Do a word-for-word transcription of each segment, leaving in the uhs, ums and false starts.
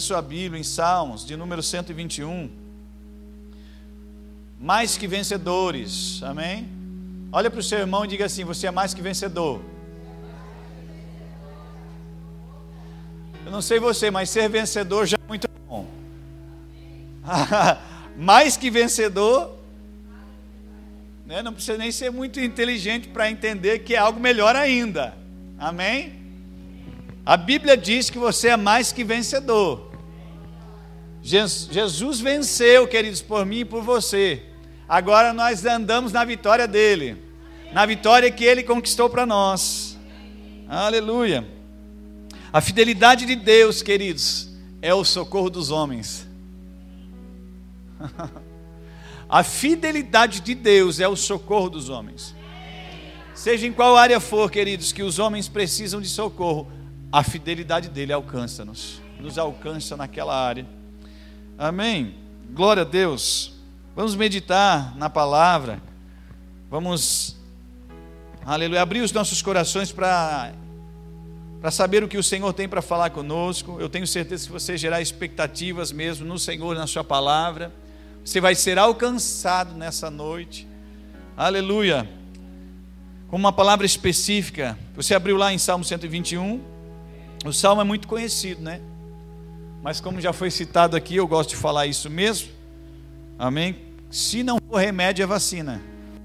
sua Bíblia em Salmos, de número cento e vinte e um. Mais que vencedores, amém? Olha para o seu irmão e diga assim: você é mais que vencedor. Eu não sei você, mas ser vencedor já é muito bom. Mais que vencedor, né? Não precisa nem ser muito inteligente para entender que é algo melhor ainda, amém? A Bíblia diz que você é mais que vencedor. Jesus venceu, queridos, por mim e por você. Agora nós andamos na vitória dele, na vitória que ele conquistou para nós. Aleluia. A fidelidade de Deus, queridos, é o socorro dos homens. A fidelidade de Deus é o socorro dos homens. Seja em qual área for, queridos, que os homens precisam de socorro, a fidelidade dele alcança-nos, nos alcança naquela área. Amém? Glória a Deus. Vamos meditar na palavra. Vamos, aleluia, abrir os nossos corações para para saber o que o Senhor tem para falar conosco. Eu tenho certeza que você gerar expectativas mesmo no Senhor, na sua palavra. Você vai ser alcançado nessa noite. Aleluia. Com uma palavra específica. Você abriu lá em Salmo cento e vinte e um. O Salmo é muito conhecido, né? Mas como já foi citado aqui, eu gosto de falar isso mesmo. Amém? Se não for remédio, é vacina.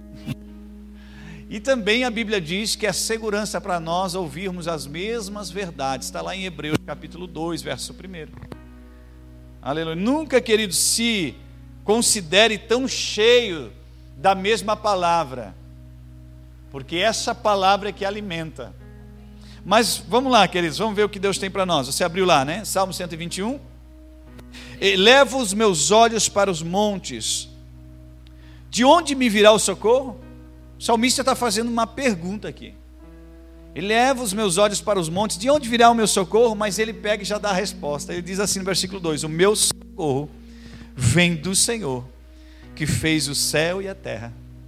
E também a Bíblia diz que é segurança para nós ouvirmos as mesmas verdades. Está lá em Hebreus capítulo dois, verso um. Aleluia. Nunca, querido, se considere tão cheio da mesma palavra, porque essa palavra é que alimenta. Mas vamos lá, queridos, vamos ver o que Deus tem para nós. Você abriu lá, né? Salmo cento e vinte e um. Elevo os meus olhos para os montes, de onde me virá o socorro? O salmista está fazendo uma pergunta aqui. Eleva os meus olhos para os montes, de onde virá o meu socorro? Mas ele pega e já dá a resposta. Ele diz assim no versículo dois: o meu socorro vem do Senhor, que fez o céu e a terra.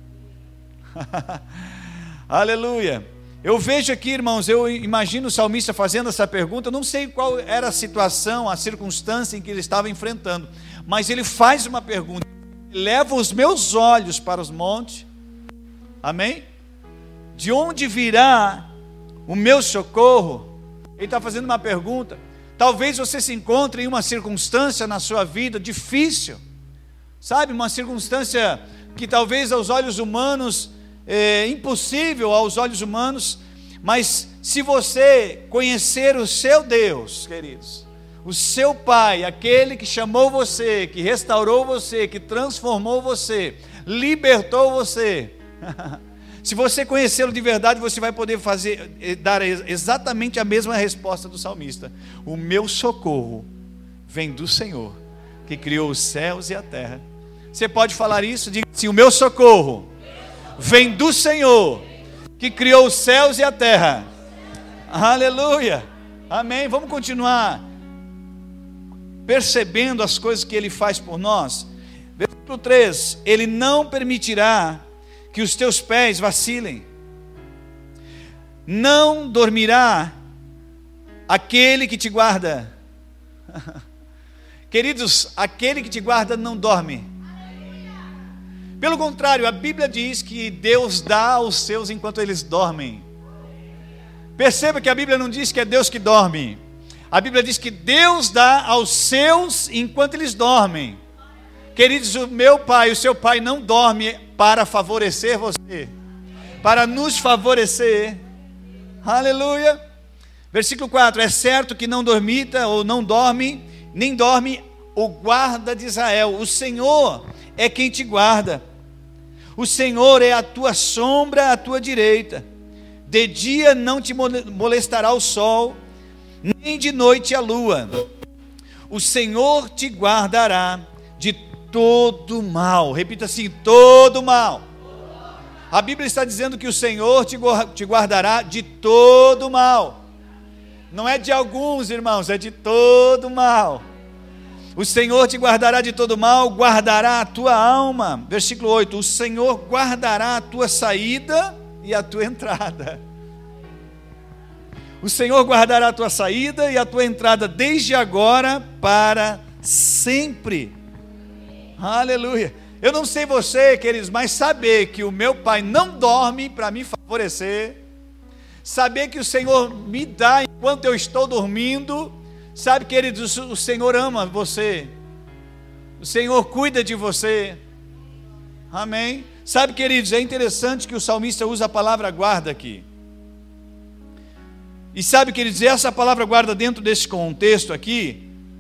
Aleluia. Eu vejo aqui, irmãos, eu imagino o salmista fazendo essa pergunta. Eu não sei qual era a situação, a circunstância em que ele estava enfrentando, mas ele faz uma pergunta: eleva os meus olhos para os montes, amém? De onde virá o meu socorro? Ele está fazendo uma pergunta. Talvez você se encontre em uma circunstância na sua vida difícil, sabe, uma circunstância que talvez aos olhos humanos é impossível aos olhos humanos, mas se você conhecer o seu Deus, queridos, o seu Pai, aquele que chamou você, que restaurou você, que transformou você, libertou você, se você conhecê-lo de verdade, você vai poder fazer, dar exatamente a mesma resposta do salmista: o meu socorro vem do Senhor, que criou os céus e a terra. Você pode falar isso? Diga assim: o meu socorro vem do Senhor, que criou os céus e a terra. Aleluia, amém. Vamos continuar percebendo as coisas que Ele faz por nós. Versículo três: Ele não permitirá que os teus pés vacilem, não dormirá aquele que te guarda. Queridos, aquele que te guarda não dorme. Pelo contrário, a Bíblia diz que Deus dá aos seus enquanto eles dormem. Perceba que a Bíblia não diz que é Deus que dorme. A Bíblia diz que Deus dá aos seus enquanto eles dormem. Queridos, o meu pai, o seu pai não dorme para favorecer você, para nos favorecer. Aleluia. Versículo quatro: é certo que não dormita ou não dorme, nem dorme o guarda de Israel. O Senhor é quem te guarda. O Senhor é a tua sombra à tua direita. De dia não te molestará o sol, nem de noite a lua. O Senhor te guardará de todo mal. Repita assim: todo mal. A Bíblia está dizendo que o Senhor te guardará de todo mal. Não é de alguns, irmãos, é de todo mal. O Senhor te guardará de todo mal, guardará a tua alma. Versículo oito: o Senhor guardará a tua saída e a tua entrada. O Senhor guardará a tua saída e a tua entrada desde agora para sempre. Aleluia. Eu não sei você, queridos, mas saber que o meu Pai não dorme para me favorecer, saber que o Senhor me dá enquanto eu estou dormindo, sabe, queridos, o Senhor ama você, o Senhor cuida de você, amém? Sabe, queridos, é interessante que o salmista usa a palavra guarda aqui, e sabe, queridos, essa palavra guarda dentro desse contexto aqui,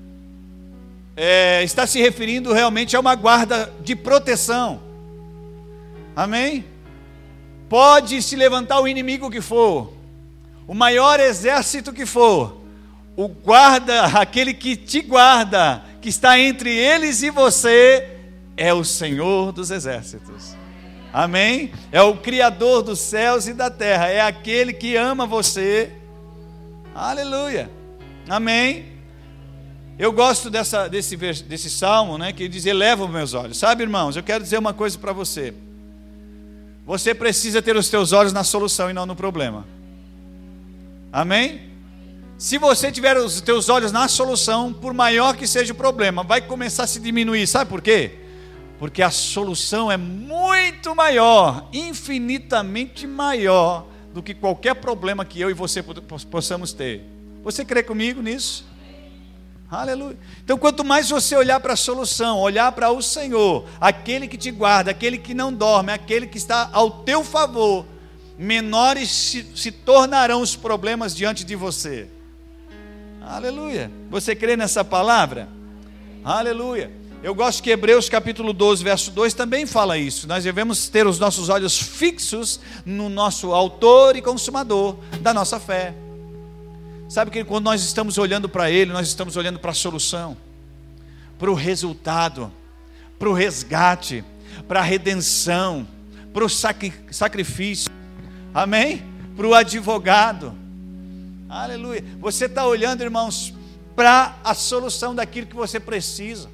É, está se referindo realmente a uma guarda de proteção, amém? Pode se levantar o inimigo que for, o maior exército que for, o guarda, aquele que te guarda, que está entre eles e você, é o Senhor dos exércitos, amém? É o Criador dos céus e da terra, é aquele que ama você, aleluia, amém? Eu gosto dessa, desse, desse salmo, né, que diz, eleva os meus olhos. Sabe, irmãos, eu quero dizer uma coisa para você. Você precisa ter os teus olhos na solução e não no problema. Amém? Se você tiver os teus olhos na solução, por maior que seja o problema, vai começar a se diminuir. Sabe por quê? Porque a solução é muito maior, infinitamente maior do que qualquer problema que eu e você possamos ter. Você crê comigo nisso? Aleluia. Então, quanto mais você olhar para a solução, olhar para o Senhor, aquele que te guarda, aquele que não dorme, aquele que está ao teu favor, menores se, se tornarão os problemas diante de você. Aleluia. Você crê nessa palavra? Aleluia. Eu gosto que Hebreus capítulo doze, verso dois também fala isso. Nós devemos ter os nossos olhos fixos no nosso autor e consumador da nossa fé. Sabe que quando nós estamos olhando para Ele, nós estamos olhando para a solução, para o resultado, para o resgate, para a redenção, para o sacrifício, amém? Para o advogado, aleluia. Você está olhando, irmãos, para a solução daquilo que você precisa,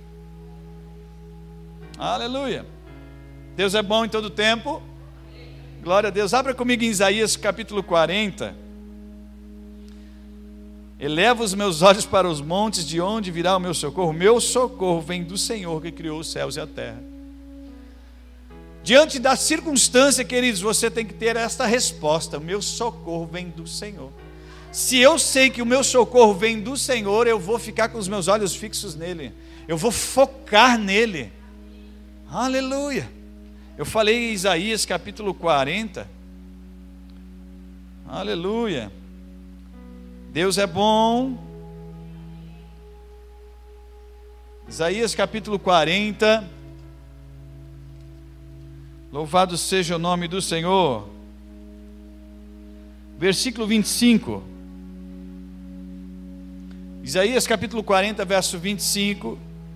aleluia. Deus é bom em todo tempo, glória a Deus. Abra comigo em Isaías capítulo quarenta. Eleva os meus olhos para os montes, de onde virá o meu socorro? O meu socorro vem do Senhor que criou os céus e a terra. Diante da circunstância, queridos, você tem que ter esta resposta: o meu socorro vem do Senhor. Se eu sei que o meu socorro vem do Senhor, eu vou ficar com os meus olhos fixos nele, eu vou focar nele, aleluia. Eu falei em Isaías capítulo quarenta, aleluia. Deus é bom. Isaías capítulo quarenta. Louvado seja o nome do Senhor. Versículo vinte e cinco. Isaías capítulo quarenta, verso vinte e cinco.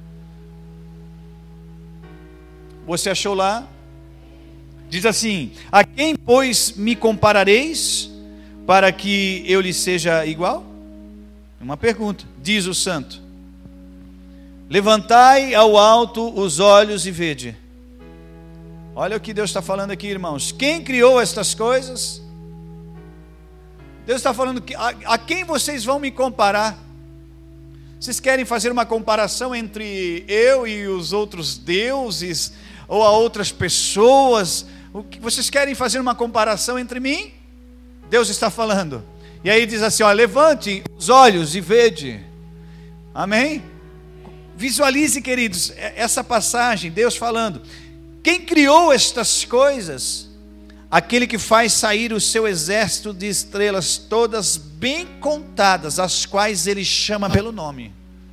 Você achou lá? Diz assim: a quem, pois, me comparareis, para que eu lhe seja igual? Uma pergunta. Diz o santo: levantai ao alto os olhos e vede. Olha o que Deus está falando aqui, irmãos. Quem criou estas coisas? Deus está falando que a, a quem vocês vão me comparar? Vocês querem fazer uma comparação entre eu e os outros deuses, ou a outras pessoas? O que vocês querem fazer uma comparação entre mim? Deus está falando. E aí diz assim, ó, levante os olhos e vede. Amém? Visualize, queridos, essa passagem, Deus falando: quem criou estas coisas? Aquele que faz sair o seu exército de estrelas, todas bem contadas, as quais ele chama pelo nome.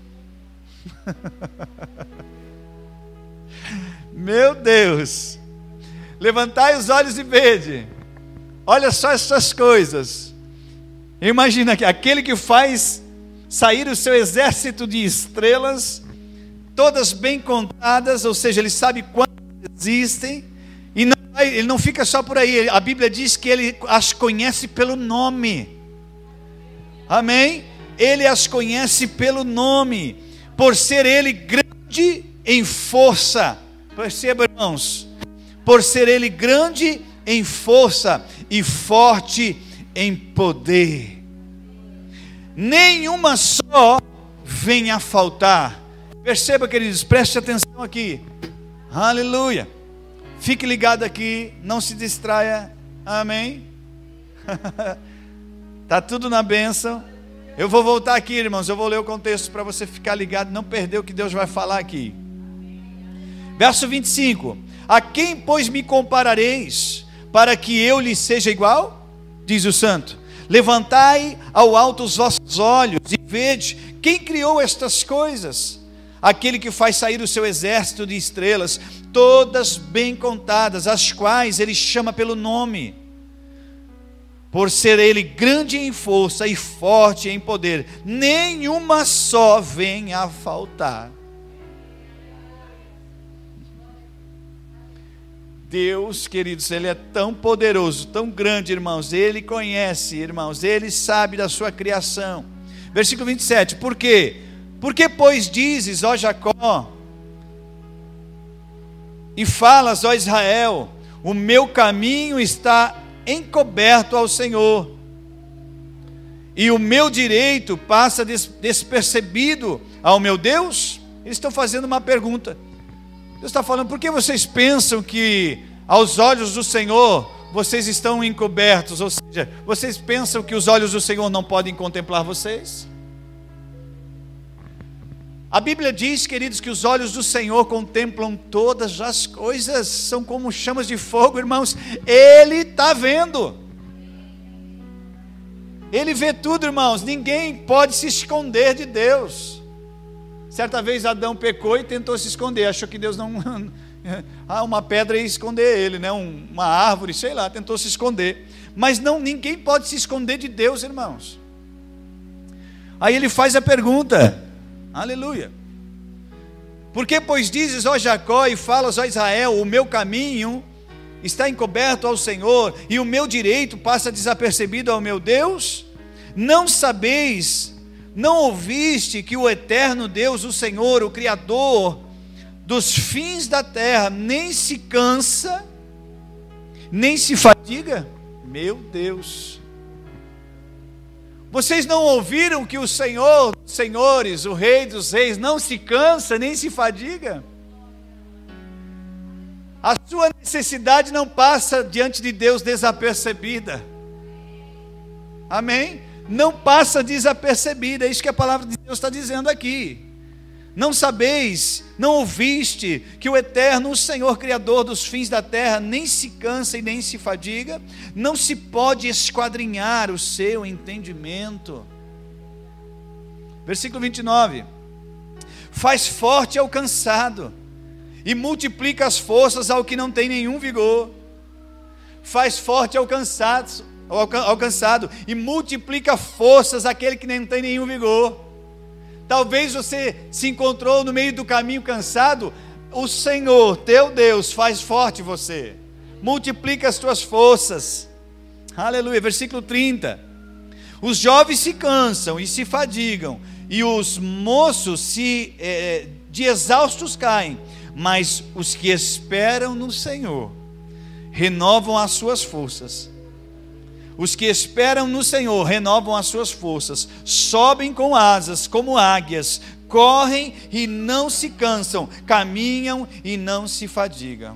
Meu Deus! Levantai os olhos e vede. Olha só essas coisas. Imagina que aquele que faz sair o seu exército de estrelas, todas bem contadas, ou seja, ele sabe quantas existem, e não, ele não fica só por aí. A Bíblia diz que ele as conhece pelo nome. Amém? Ele as conhece pelo nome, por ser ele grande em força. Perceba, irmãos, por ser ele grande em força e forte em poder. nenhuma só venha a faltar. Perceba, queridos, preste atenção aqui. Aleluia. Fique ligado aqui, não se distraia. Amém. Está tudo na bênção. Eu vou voltar aqui, irmãos, eu vou ler o contexto para você ficar ligado, não perder o que Deus vai falar aqui. Verso vinte e cinco. A quem, pois, me comparareis, para que eu lhe seja igual? Diz o santo. Levantai ao alto os vossos olhos e vede quem criou estas coisas. Aquele que faz sair o seu exército de estrelas, todas bem contadas, as quais ele chama pelo nome, por ser ele grande em força e forte em poder, nenhuma só vem a faltar. Deus, queridos, Ele é tão poderoso, tão grande, irmãos, Ele conhece, irmãos, Ele sabe da sua criação. Versículo vinte e sete, por quê? Porque, pois, dizes, ó Jacó, e falas, ó Israel, o meu caminho está encoberto ao Senhor, e o meu direito passa des- despercebido ao meu Deus? Eles estão fazendo uma pergunta. Deus está falando, por que vocês pensam que aos olhos do Senhor vocês estão encobertos? Ou seja, vocês pensam que os olhos do Senhor não podem contemplar vocês? A Bíblia diz, queridos, que os olhos do Senhor contemplam todas as coisas, são como chamas de fogo, irmãos. Ele está vendo, Ele vê tudo, irmãos. Ninguém pode se esconder de Deus. Certa vez Adão pecou e tentou se esconder, achou que Deus não... ah, uma pedra ia esconder ele, né? um, uma árvore, sei lá, tentou se esconder. Mas não, ninguém pode se esconder de Deus, irmãos. Aí ele faz a pergunta, aleluia. Por que, pois, dizes, ó Jacó, e falas, ó Israel, o meu caminho está encoberto ao Senhor, e o meu direito passa desapercebido ao meu Deus? Não sabeis, não ouviste que o eterno Deus, o Senhor, o Criador dos fins da terra, nem se cansa, nem se fadiga? Meu Deus! Vocês não ouviram que o Senhor dos senhores, o Rei dos reis, não se cansa, nem se fadiga? A sua necessidade não passa diante de Deus desapercebida. Amém? Não passa desapercebida, é isso que a palavra de Deus está dizendo aqui. Não sabeis, não ouviste que o eterno, o Senhor Criador dos fins da terra, nem se cansa e nem se fadiga? Não se pode esquadrinhar o seu entendimento. Versículo vinte e nove. Faz forte ao cansado, e multiplica as forças ao que não tem nenhum vigor. Faz forte ao cansado, ao cansado, e multiplica forças àquele que não tem nenhum vigor. Talvez você se encontrou no meio do caminho cansado. O Senhor, teu Deus, faz forte você, multiplica as tuas forças. Aleluia. Versículo trinta. Os jovens se cansam e se fadigam, e os moços se, é, de exaustos caem, mas os que esperam no Senhor renovam as suas forças. Os que esperam no Senhor renovam as suas forças, sobem com asas como águias, correm e não se cansam, caminham e não se fadigam.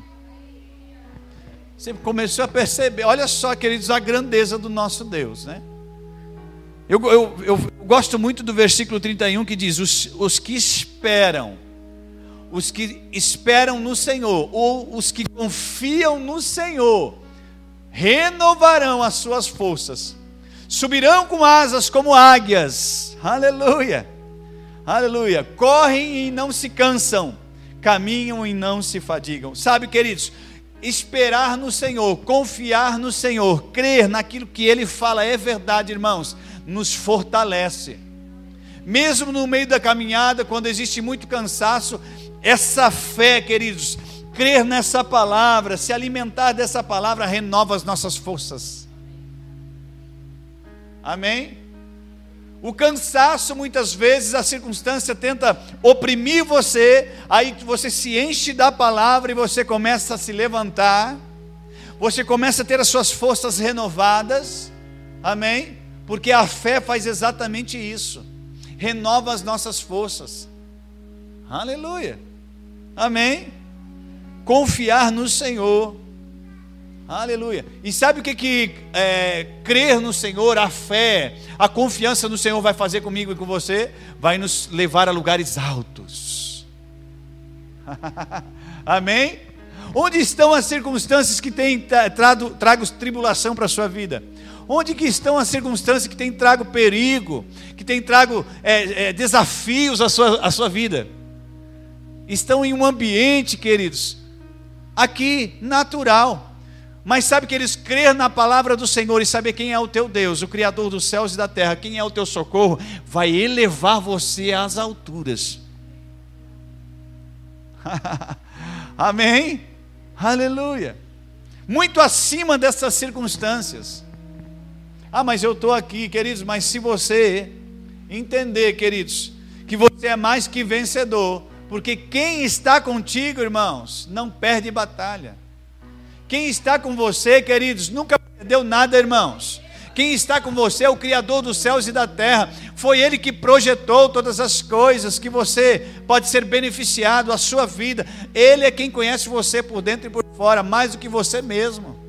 Você começou a perceber, olha só, queridos, a grandeza do nosso Deus, né? Eu, eu, eu gosto muito do versículo trinta e um que diz, os, os que esperam, os que esperam no Senhor, ou os que confiam no Senhor, renovarão as suas forças, subirão com asas como águias, aleluia, aleluia, correm e não se cansam, caminham e não se fadigam. Sabe, queridos, esperar no Senhor, confiar no Senhor, crer naquilo que Ele fala é verdade, irmãos, nos fortalece, mesmo no meio da caminhada, quando existe muito cansaço. Essa fé, queridos, crer nessa palavra, se alimentar dessa palavra, renova as nossas forças. Amém? O cansaço, muitas vezes, a circunstância tenta oprimir você, aí você se enche da palavra e você começa a se levantar, você começa a ter as suas forças renovadas. Amém? porque a fé faz exatamente isso, renova as nossas forças. Aleluia, amém? Confiar no Senhor, aleluia. E sabe o que, que é, crer no Senhor, a fé, a confiança no Senhor vai fazer comigo e com você? Vai nos levar a lugares altos. Amém? Onde estão as circunstâncias que têm trago, trago tribulação para a sua vida? Onde que estão as circunstâncias que têm trago perigo, que têm trago é, é, desafios à sua, à sua vida? Estão em um ambiente, queridos, aqui natural. Mas sabe que eles crer na palavra do Senhor e saber quem é o teu Deus, o Criador dos céus e da terra, quem é o teu socorro, vai elevar você às alturas. Amém? Aleluia. Muito acima dessas circunstâncias. Ah, mas eu estou aqui, queridos, mas se você entender, queridos, que você é mais que vencedor, porque quem está contigo, irmãos, não perde batalha. Quem está com você, queridos, nunca perdeu nada, irmãos. Quem está com você é o Criador dos céus e da terra. Foi Ele que projetou todas as coisas que você pode ser beneficiado, a sua vida. Ele é quem conhece você por dentro e por fora, mais do que você mesmo.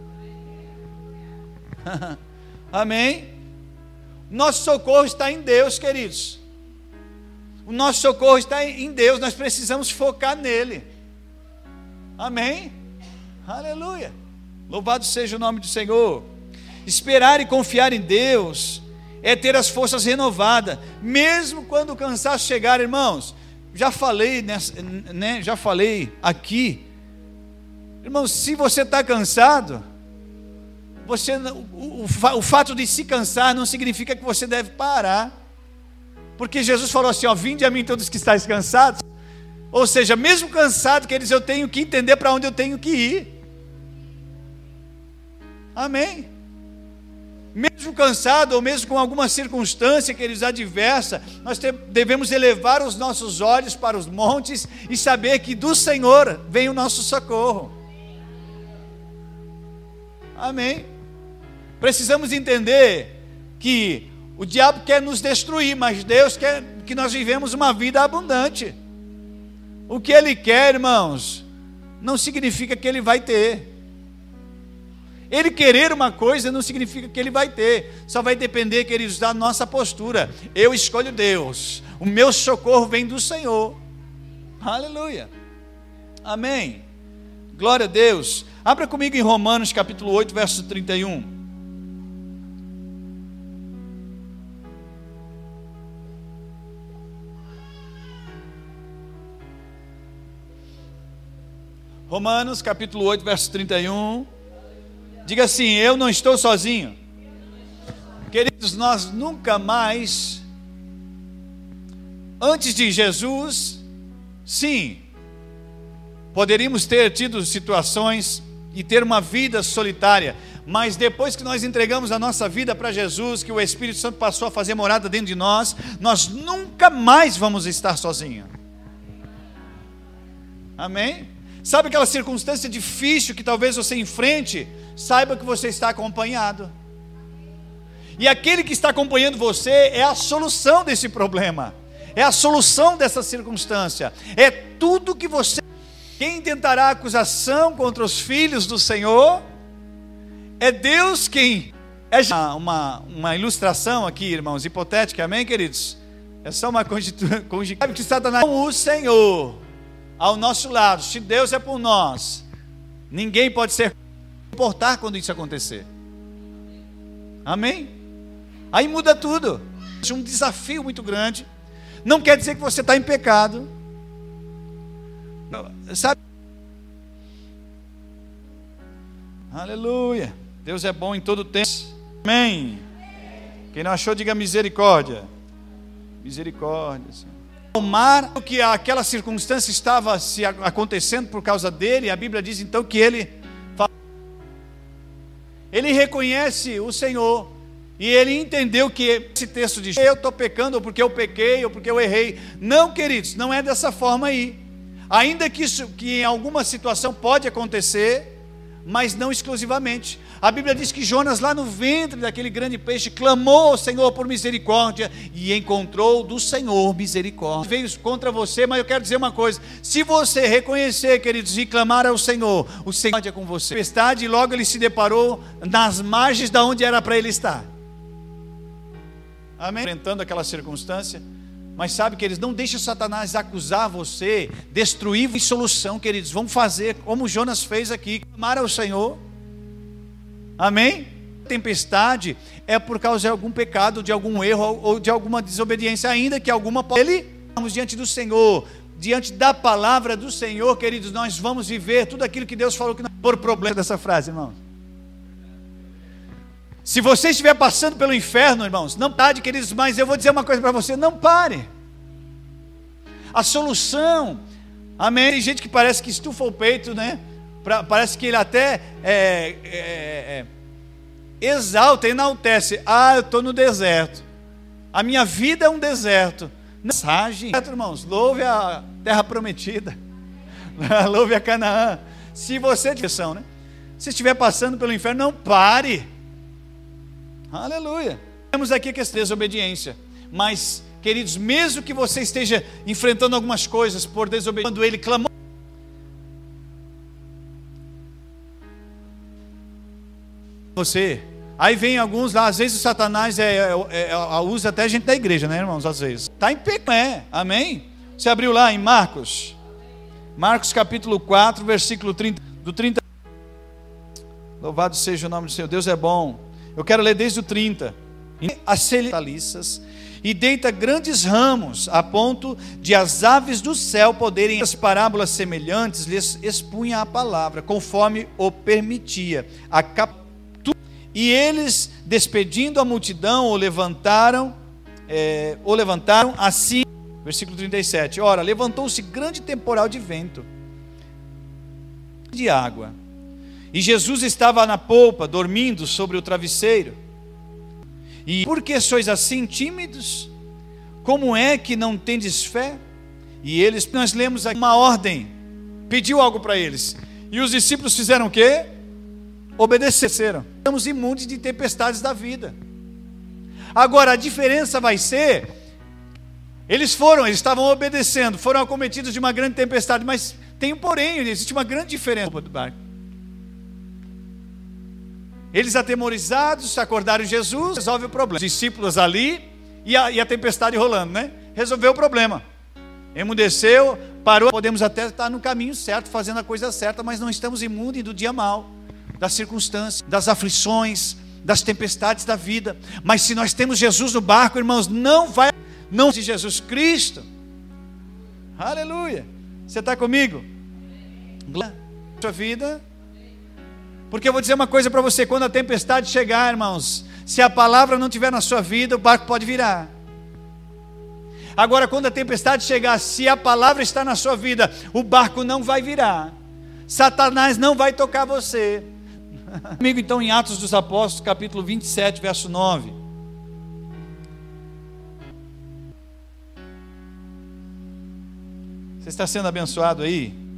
Amém? Nosso socorro está em Deus, queridos. O nosso socorro está em Deus, nós precisamos focar nele. Amém? Aleluia. Louvado seja o nome do Senhor. Esperar e confiar em Deus é ter as forças renovadas, mesmo quando o cansaço chegar, irmãos. Já falei, nessa, né, já falei aqui, irmãos, se você está cansado, você, o, o, o fato de se cansar não significa que você deve parar, porque Jesus falou assim, ó, vinde a mim todos que estáis cansados, ou seja, mesmo cansado, queridos, eu tenho que entender para onde eu tenho que ir. Amém? Mesmo cansado, ou mesmo com alguma circunstância, queridos, adversa, nós te, devemos elevar os nossos olhos para os montes e saber que do Senhor vem o nosso socorro. Amém? Precisamos entender que o diabo quer nos destruir, mas Deus quer que nós vivemos uma vida abundante. O que Ele quer, irmãos, não significa que Ele vai ter. Ele querer uma coisa não significa que Ele vai ter. Só vai depender, queridos, da nossa postura. Eu escolho Deus. O meu socorro vem do Senhor. Aleluia. Amém. Glória a Deus. Abra comigo em Romanos capítulo oito, verso trinta e um. Romanos capítulo oito, verso trinta e um. Diga assim, eu não estou sozinho. Queridos, nós nunca mais, antes de Jesus, sim, poderíamos ter tido situações e ter uma vida solitária, mas depois que nós entregamos a nossa vida para Jesus, que o Espírito Santo passou a fazer morada dentro de nós, nós nunca mais vamos estar sozinhos. Amém? Sabe aquela circunstância difícil que talvez você enfrente? Saiba que você está acompanhado. E aquele que está acompanhando você é a solução desse problema. É a solução dessa circunstância. É tudo que você... Quem tentará acusação contra os filhos do Senhor? É Deus quem... É uma, uma ilustração aqui, irmãos, hipotética, amém, queridos? É só uma conjectura. Sabe que Satanás... O Senhor ao nosso lado, se Deus é por nós, ninguém pode ser importar quando isso acontecer. Amém? Aí muda tudo. É um desafio muito grande. Não quer dizer que você está em pecado. Não, sabe? Aleluia. Deus é bom em todo tempo. Amém. Quem não achou, diga misericórdia. Misericórdia, Senhor. O mar, que aquela circunstância estava se acontecendo por causa dele, a Bíblia diz então que ele ele reconhece o Senhor, e ele entendeu que esse texto diz, eu estou pecando, ou porque eu pequei, ou porque eu errei. Não, queridos, não é dessa forma aí. Ainda que isso, que em alguma situação pode acontecer, mas não exclusivamente. A Bíblia diz que Jonas, lá no ventre daquele grande peixe, clamou ao Senhor por misericórdia e encontrou do Senhor misericórdia. Veio contra você, mas eu quero dizer uma coisa: se você reconhecer, queridos, e clamar ao Senhor, o Senhor é com você. Tempestade, e logo ele se deparou nas margens da onde era para ele estar. Amém? Enfrentando aquela circunstância. Mas sabe, queridos, não deixe Satanás acusar você, destruir a solução, queridos. Vamos fazer como Jonas fez aqui, clamar ao Senhor. Amém? A tempestade é por causa de algum pecado, de algum erro ou de alguma desobediência, ainda que alguma. Ele, estamos diante do Senhor, diante da palavra do Senhor, queridos, nós vamos viver tudo aquilo que Deus falou que não. Por problema dessa frase, irmãos. Se você estiver passando pelo inferno, irmãos, não pare, queridos, mas eu vou dizer uma coisa para você: não pare. A solução, amém? Tem gente que parece que estufa o peito, né? Pra, parece que ele até é, é, é, exalta, enaltece. Ah, eu estou no deserto. A minha vida é um deserto. Mensagem, irmãos, louve a terra prometida. Louve a Canaã. Se você direção, né? Se estiver passando pelo inferno, não pare. Aleluia. Temos aqui a questão da desobediência. Mas, queridos, mesmo que você esteja enfrentando algumas coisas por desobediência, quando ele clamou, você, aí vem alguns lá, às vezes o Satanás é, é, é, usa até gente da igreja, né, irmãos? Às vezes está em pecado, é, amém? Você abriu lá em Marcos, Marcos capítulo quatro, versículo trinta, do trinta. Louvado seja o nome do Senhor, Deus é bom. Eu quero ler desde o trinta. As hortaliças e deita grandes ramos, a ponto de as aves do céu poderem. As parábolas semelhantes lhes expunha a palavra, conforme o permitia. A cap... E eles, despedindo a multidão, o levantaram, é, o levantaram assim. Versículo trinta e sete. Ora, levantou-se grande temporal de vento, de água. E Jesus estava na polpa, dormindo sobre o travesseiro. E por que sois assim tímidos? Como é que não tendes fé? E eles, nós lemos aqui uma ordem, pediu algo para eles. E os discípulos fizeram o quê? Obedeceram. Estamos imunes de tempestades da vida. Agora a diferença vai ser, eles foram, eles estavam obedecendo, foram acometidos de uma grande tempestade, mas tem um porém, existe uma grande diferença do barco. Eles atemorizados, acordaram Jesus, resolve o problema. Os discípulos ali e a, e a tempestade rolando, né? Resolveu o problema. Emudeceu, parou. Podemos até estar no caminho certo, fazendo a coisa certa, mas não estamos imunes do dia mau, das circunstâncias, das aflições, das tempestades da vida. Mas se nós temos Jesus no barco, irmãos, não vai, não de Jesus Cristo. Aleluia. Você está comigo? Glória à sua vida. Porque eu vou dizer uma coisa para você: quando a tempestade chegar, irmãos, se a palavra não estiver na sua vida, o barco pode virar. Agora, quando a tempestade chegar, se a palavra está na sua vida, o barco não vai virar. Satanás não vai tocar você. Comigo então em Atos dos Apóstolos, capítulo vinte e sete, verso nove. Você está sendo abençoado aí?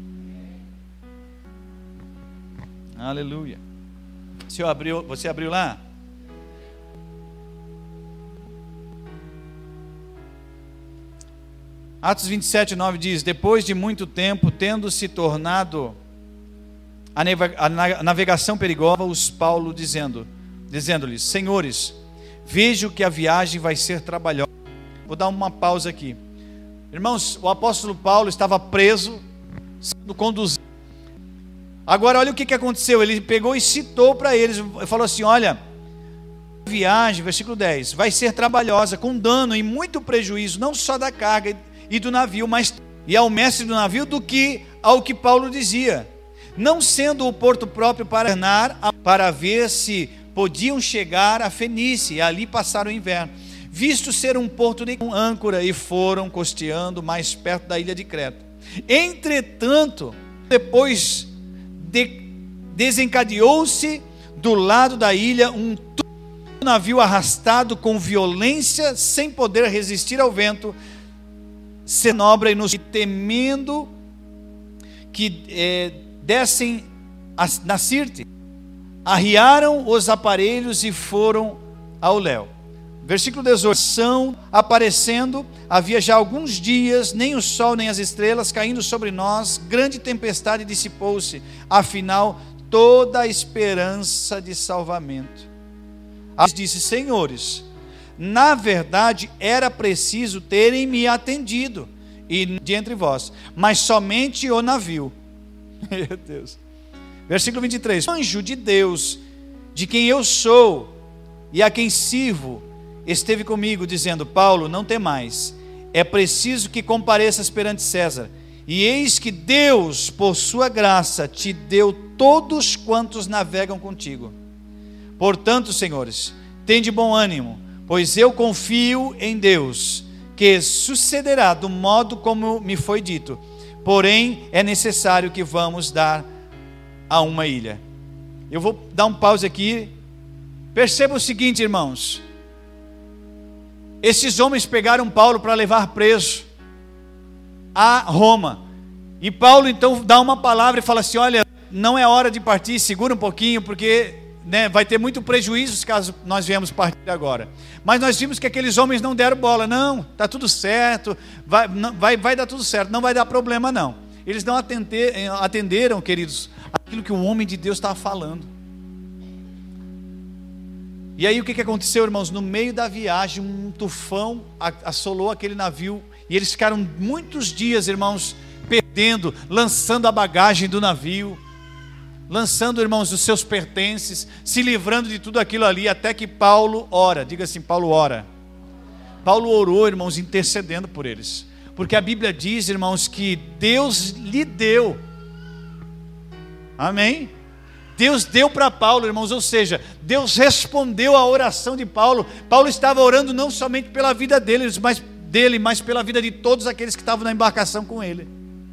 Aleluia. Você abriu, você abriu lá? Atos vinte e sete, nove diz: depois de muito tempo, tendo se tornado a, a navegação perigosa, os Paulo dizendo, dizendo-lhes: senhores, vejo que a viagem vai ser trabalhosa. Vou dar uma pausa aqui. Irmãos, o apóstolo Paulo estava preso, sendo conduzido. Agora olha o que, que aconteceu. Ele pegou e citou para eles, falou assim: olha, a viagem, versículo dez, vai ser trabalhosa, com dano e muito prejuízo, não só da carga e do navio, mas e ao mestre do navio, do que ao que Paulo dizia, não sendo o porto próprio para para ver se podiam chegar a Fenícia e ali passar o inverno, visto ser um porto de âncora, e foram costeando mais perto da ilha de Creta. Entretanto, depois de, desencadeou-se do lado da ilha um navio arrastado com violência, sem poder resistir ao vento, se manobra e nos temendo que é, dessem na Sirte, arriaram os aparelhos e foram ao léu. Versículo dezoito. São aparecendo, havia já alguns dias, nem o sol nem as estrelas caindo sobre nós, grande tempestade dissipou-se, afinal toda a esperança de salvamento. Aí disse: Senhores, na verdade era preciso terem me atendido e de entre vós, mas somente o navio. Meu Deus. Versículo vinte e três. O anjo de Deus, de quem eu sou e a quem sirvo, esteve comigo, dizendo: Paulo, não temais, é preciso que compareças perante César. E eis que Deus, por sua graça, te deu todos quantos navegam contigo. Portanto, senhores, tende bom ânimo, pois eu confio em Deus, que sucederá do modo como me foi dito. Porém, é necessário que vamos dar a uma ilha. Eu vou dar um pause aqui. Perceba o seguinte, irmãos. Esses homens pegaram Paulo para levar preso a Roma. E Paulo então dá uma palavra e fala assim: olha, não é hora de partir, segura um pouquinho, porque né, vai ter muito prejuízo caso nós viemos partir agora. Mas nós vimos que aqueles homens não deram bola. Não, está tudo certo, vai, não, vai, vai dar tudo certo, não vai dar problema não. Eles não atenderam, atenderam, queridos, aquilo que o homem de Deus estava falando. E aí o que, que aconteceu, irmãos? No meio da viagem, um tufão assolou aquele navio, e eles ficaram muitos dias, irmãos, perdendo, lançando a bagagem do navio, lançando, irmãos, os seus pertences, se livrando de tudo aquilo ali, até que Paulo ora. Diga assim: Paulo ora. Paulo orou, irmãos, intercedendo por eles, porque a Bíblia diz, irmãos, que Deus lhe deu, amém? Deus deu para Paulo, irmãos, ou seja, Deus respondeu à oração de Paulo. Paulo estava orando não somente pela vida deles, mas, dele, mas pela vida de todos aqueles que estavam na embarcação com ele.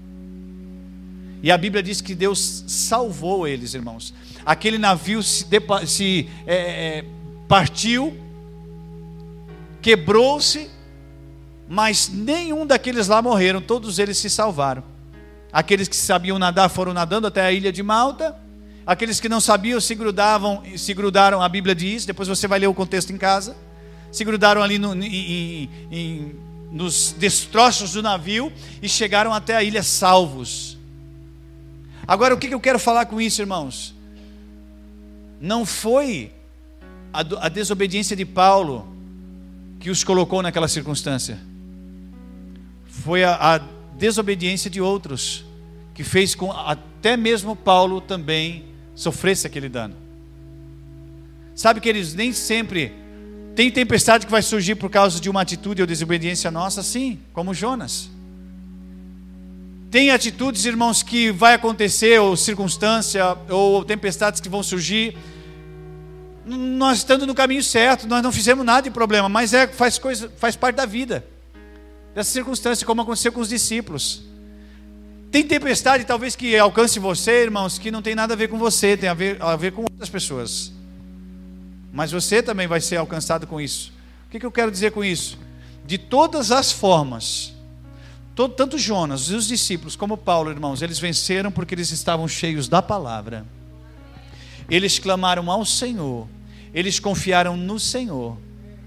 E a Bíblia diz que Deus salvou eles, irmãos. Aquele navio se, depa, se é, é, partiu, quebrou-se, mas nenhum daqueles lá morreram, todos eles se salvaram. Aqueles que sabiam nadar foram nadando até a ilha de Malta. Aqueles que não sabiam se grudavam, se grudaram, a Bíblia diz, depois você vai ler o contexto em casa, se grudaram ali no, em, em, nos destroços do navio e chegaram até a ilha salvos. Agora, o que eu quero falar com isso, irmãos? Não foi a, a desobediência de Paulo que os colocou naquela circunstância. Foi a, a desobediência de outros que fez com até mesmo Paulo também sofresse aquele dano. Sabe, queridos, nem sempre tem tempestade que vai surgir por causa de uma atitude ou desobediência nossa, sim, como Jonas. Tem atitudes, irmãos, que vai acontecer, ou circunstância, ou tempestades que vão surgir, nós estando no caminho certo, nós não fizemos nada de problema, mas é, faz, coisa, faz parte da vida, dessa circunstância, como aconteceu com os discípulos. Tem tempestade talvez que alcance você, irmãos, que não tem nada a ver com você, tem a ver, a ver com outras pessoas, mas você também vai ser alcançado com isso. O que, que eu quero dizer com isso? De todas as formas, todo, tanto Jonas e os discípulos como Paulo, irmãos, eles venceram porque eles estavam cheios da palavra, eles clamaram ao Senhor, eles confiaram no Senhor,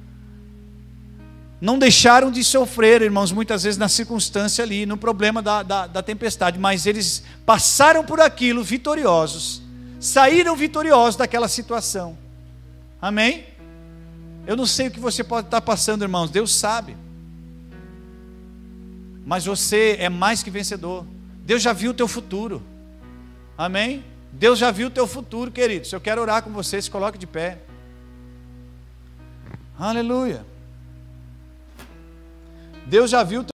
não deixaram de sofrer, irmãos, muitas vezes na circunstância ali, no problema da, da, da tempestade, mas eles passaram por aquilo vitoriosos, saíram vitoriosos daquela situação, amém? Eu não sei o que você pode estar passando, irmãos, Deus sabe, mas você é mais que vencedor. Deus já viu o teu futuro, amém? Deus já viu o teu futuro, queridos. Eu quero orar com você, se coloque de pé. Aleluia. Deus já viu